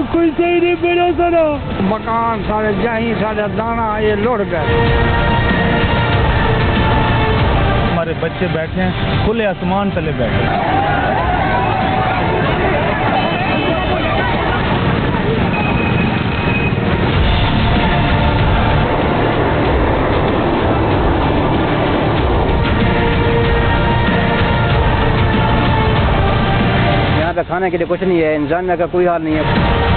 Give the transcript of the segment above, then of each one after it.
کوئی صحیح نہیں بنا سنا، مکان سارے جہیں سارے دانا یہ لڑ گئے. ہمارے بچے بیٹھے ہیں کھلے آسمان تلے بیٹھے ہیں. کھانے کے لیے کچھ نہیں ہے، انتظامیہ کا کوئی حال نہیں ہے.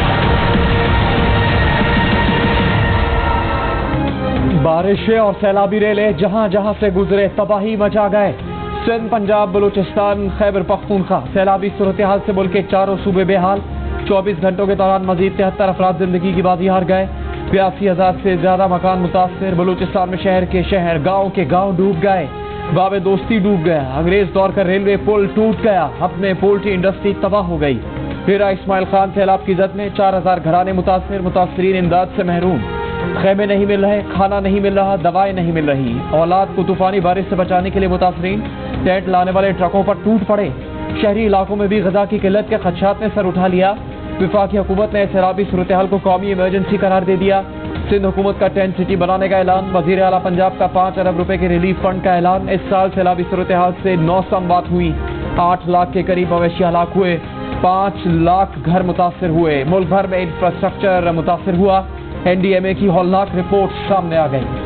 بارشیں اور سیلابی ریلیں جہاں جہاں سے گزرے تباہی مچا گئے. سندھ، پنجاب، بلوچستان، خیبر پختونخوا سیلابی صورتحال سے ملک کے چاروں صوبے بے حال. 24 گھنٹوں کے دوران مزید 73 افراد زندگی کی بازی ہار گئے. 82,000 سے زیادہ مکان متاثر. بلوچستان میں شہر کے شہر، گاؤں کے گاؤں ڈوب گئے. باب دوستی ڈوب گیا. انگریز دور کا ریلوے پل ٹوٹ گیا. اپنے پولٹری انڈسٹری تباہ ہو گئی. ڈیرہ اسماعیل خان سیلاب کی زد میں 4000 گھرانے متاثر. متاثرین امداد سے محروم. خیمے نہیں مل رہے، کھانا نہیں مل رہا، دوائیں نہیں مل رہی. اولاد کو طوفانی بارش سے بچانے کے لیے متاثرین ٹینٹ لانے والے ٹرکوں پر ٹوٹ پڑے. شہری علاقوں میں بھی غذا کی قلت کے خدشات نے سر اٹھا لیا. وفاقی حکومت نے سیلابی صورتحال کو قومی ایمرجنسی قرار دے دیا. سندھ حکومت کا ٹینٹ سٹی بنانے کا اعلان. وزیر اعلیٰ پنجاب کا 5 ارب روپے کے ریلیف فنڈ کا اعلان. اس سال سیلابی صورتحال سے 900 اموات ہوئی. 8 لاکھ کے قریب مویشی ہلاک ہوئے. 5 لاکھ گھر متاثر ہوئے. ملک بھر میں انفراسٹرکچر متاثر ہوا. NDMA کی ہولناک رپورٹ سامنے آ گئی.